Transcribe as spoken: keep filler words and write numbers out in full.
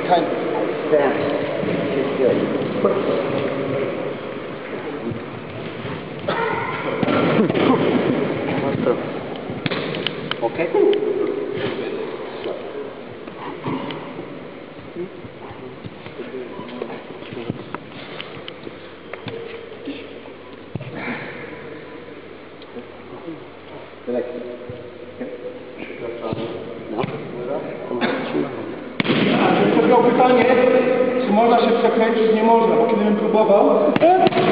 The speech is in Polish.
kind of stand. It's good. Okay? To było pytanie, czy można się przekręcić? Nie można, bo kiedy bym próbował,